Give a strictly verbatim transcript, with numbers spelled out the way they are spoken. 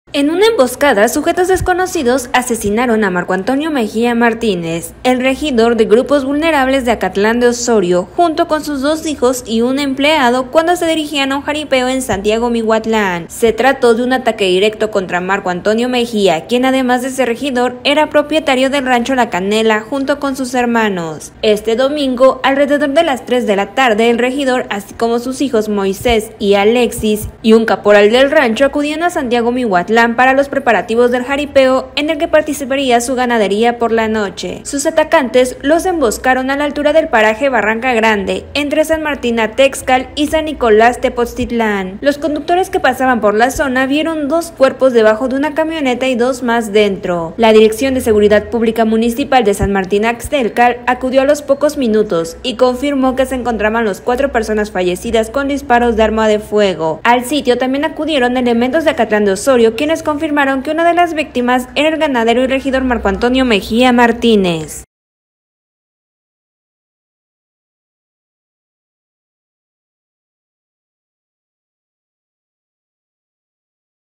En una emboscada, sujetos desconocidos asesinaron a Marco Antonio Mejía Martínez, el regidor de grupos vulnerables de Acatlán de Osorio, junto con sus dos hijos y un empleado cuando se dirigían a un jaripeo en Santiago Miahuatlán. Se trató de un ataque directo contra Marco Antonio Mejía, quien además de ser regidor, era propietario del rancho La Canela junto con sus hermanos. Este domingo, alrededor de las tres de la tarde, el regidor, así como sus hijos Moisés y Alexis, y un caporal del rancho acudían a Santiago Miahuatlán para los preparativos del jaripeo en el que participaría su ganadería por la noche. Sus atacantes los emboscaron a la altura del paraje Barranca Grande, entre San Martín Atexcal y San Nicolás Tepoztitlán. Los conductores que pasaban por la zona vieron dos cuerpos debajo de una camioneta y dos más dentro. La Dirección de Seguridad Pública Municipal de San Martín Atexcal acudió a los pocos minutos y confirmó que se encontraban las cuatro personas fallecidas con disparos de arma de fuego. Al sitio también acudieron elementos de Acatlán de Osorio, quienes confirmaron que una de las víctimas era el ganadero y regidor Marco Antonio Mejía Martínez.